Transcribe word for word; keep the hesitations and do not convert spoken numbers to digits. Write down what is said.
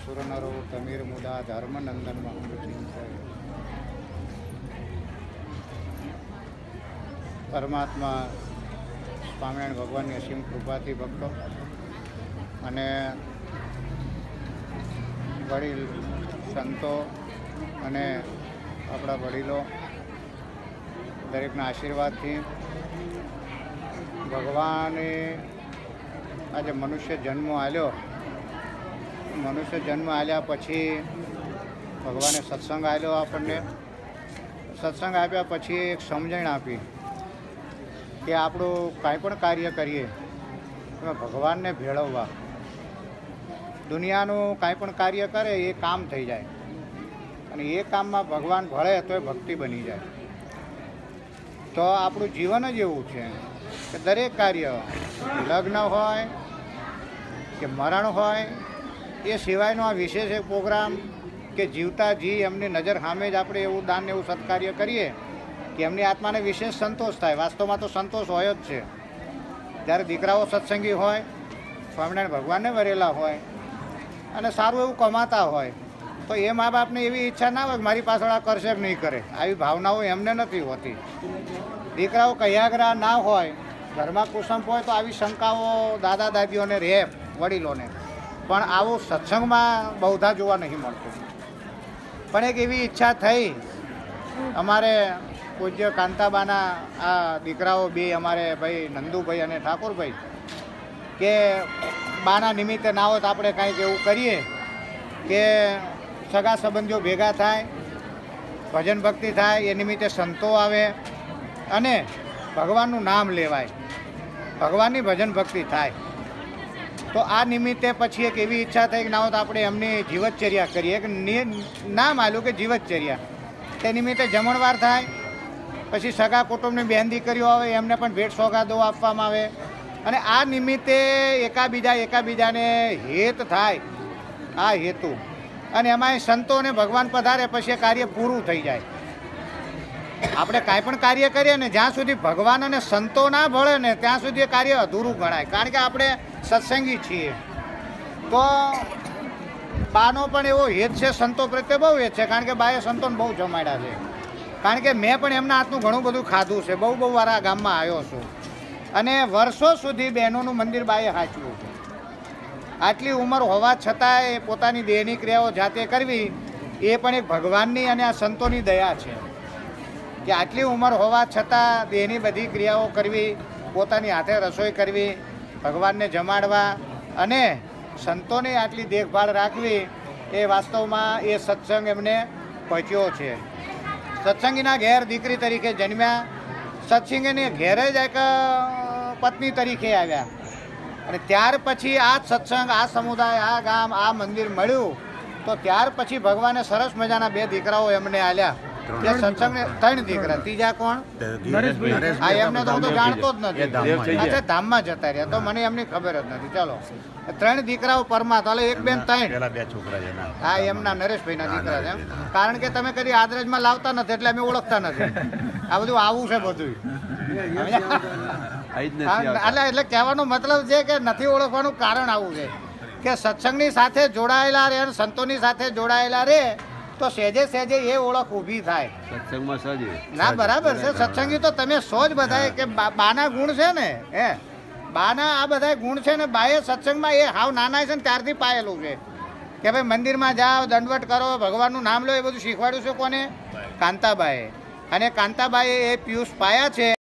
સુરનરો તમીર મુદા ધર્મનંદન મહામૃત્યુ પરમાત્મા સ્વામિનારાયણ ભગવાનની અસીમ કૃપાથી ભક્તો અને વડીલ સંતો અને આપણા વડીલો દરેકના આશીર્વાદથી ભગવાને આજે મનુષ્ય જન્મ આલ્યો. મનુષ્ય જન્મ આલ્યા પછી ભગવાને સત્સંગ આપ્યો. આપણને સત્સંગ આપ્યા પછી એક સમજણ આપી કે આપણું કાંઈ પણ કાર્ય કરીએ એમાં ભગવાનને ભેળવવા. દુનિયાનું કાંઈ પણ કાર્ય કરે એ કામ થઈ જાય અને એ કામમાં ભગવાન ભળે તો એ ભક્તિ બની જાય. તો આપણું જીવન જ એવું છે કે દરેક કાર્ય લગ્ન હોય કે મરણ હોય એ સિવાયનો આ વિશેષ એક પ્રોગ્રામ કે જીવતા જી એમની નજર સામે જ આપણે એવું દાન એવું સત્કાર્ય કરીએ કે એમની આત્માને વિશેષ સંતોષ થાય. વાસ્તવમાં તો સંતોષ હોય જ છે. જ્યારે દીકરાઓ સત્સંગી હોય, સ્વામિનારાયણ ભગવાનને વરેલા હોય અને સારું એવું કમાતા હોય તો એ મા બાપને એવી ઈચ્છા ના હોય કે મારી પાછળ આ કરશે કે નહીં કરે. આવી ભાવનાઓ એમને નથી હોતી. દીકરાઓ કયાગ્રા ના હોય, ઘરમાં કુસંપ હોય તો આવી શંકાઓ દાદા દાદીઓને રહે, વડીલોને. પણ આવું સત્સંગમાં બહુધા જોવા નહીં મળતું. પણ એક એવી ઈચ્છા થઈ અમારે પૂજ્ય કાંતાબાના આ દીકરાઓ બે અમારે ભાઈ નંદુભાઈ અને ઠાકોરભાઈ કે બાના નિમિત્તે ના હોય તો આપણે કાંઈક એવું કરીએ કે સગા સંબંધીઓ ભેગા થાય, ભજન ભક્તિ થાય, એ નિમિત્તે સંતો આવે અને ભગવાનનું નામ લેવાય, ભગવાનની ભજન ભક્તિ થાય. તો આ નિમિત્તે પછી એક એવી ઈચ્છા થઈ કે ના હોય તો આપણે એમની જીવતચર્યા કરીએ. એક નામ આલ્યું કે જીવતચર્યા. તે નિમિત્તે જમણવાર થાય, પછી સગા કુટુંબની બહેન દીકરીઓ આવે એમને પણ ભેટ સોગાદો આપવામાં આવે અને આ નિમિત્તે એકાબીજા એકાબીજાને હેત થાય. આ હેતુ અને એમાં સંતો અને ભગવાન પધારે પછી કાર્ય પૂરું થઈ જાય. આપણે કાંઈ પણ કાર્ય કરીએ ને જ્યાં સુધી ભગવાન અને સંતો ના ભળે ને ત્યાં સુધી એ કાર્ય અધૂરું ગણાય. કારણ કે આપણે સત્સંગી છીએ. તો બાનો પણ એવો હેત છે, સંતો પ્રત્યે બહુ હેત છે. કારણ કે બાએ સંતોને બહુ જમાડ્યા છે. કારણ કે મેં પણ એમના હાથનું ઘણું બધું ખાધું છે. બહુ બહુ વાર આ ગામમાં આવ્યો છું અને વર્ષો સુધી બહેનોનું મંદિર બાએ સાચવ્યું. આટલી ઉંમર હોવા છતાં એ પોતાની દેહની ક્રિયાઓ જાતે કરવી એ પણ એક ભગવાનની અને આ સંતોની દયા છે કે આટલી ઉંમર હોવા છતાં દેહની બધી ક્રિયાઓ કરવી, પોતાની હાથે રસોઈ કરવી, ભગવાનને જમાડવા અને સંતોને આટલી દેખભાળ રાખવી એ વાસ્તવમાં એ સત્સંગ એમને પહોંચ્યો છે. સત્સંગીના ઘેર દીકરી તરીકે જન્મ્યા, સત્સંગીને ઘેરે જ એક પત્ની તરીકે આવ્યા અને ત્યાર પછી આ સત્સંગ, આ સમુદાય, આ ગામ, આ મંદિર મળ્યું તો ત્યાર પછી ભગવાને સરસ મજાના બે દીકરાઓ એમને આલ્યા. સત્સંગ ત્રણ દીકરા, ત્રીજા કોણ? હા, એમને તો હું તો જાણતો જ નથી. અચ્છા, ધામમાં જતા રહ્યા તો મને એમની ખબર જ નથી. ચાલો, ત્રણ દીકરાઓ પરમાત્મા, એક બેન ત્રણ. બે છોકરા છે. હા, એમના નરેશભાઈના દીકરા છે. કારણ કે તમે કદી આદરજમાં લાવતા નથી એટલે અમે ઓળખતા નથી. આ બધું આવું છે બધું. એટલે એટલે કહેવાનો મતલબ છે કે નથી ઓળખવાનું કારણ આવું છે કે સત્સંગની સાથે જોડાયેલા રે અને સંતોની સાથે જોડાયેલા રે તો સહેજે સહેજે એ ઓળખ ઊભી થાય. સત્સંગમાં સહજ ના, બરાબર છે. સત્સંગી તો તમે સો જ બધાય કે બાના ગુણ છે ને, હે બાના આ બધા ગુણ છે ને. બાએ સત્સંગમાં એ હાવ નાના છે ને ત્યારથી પાયેલું છે કે ભાઈ મંદિરમાં જાઓ, દંડવટ કરો, ભગવાનનું નામ લો, એ બધું શીખવાડ્યું છે કોને? કાંતાબાએ. અને કાંતાબાએ એ પિયુષ પાયા છે.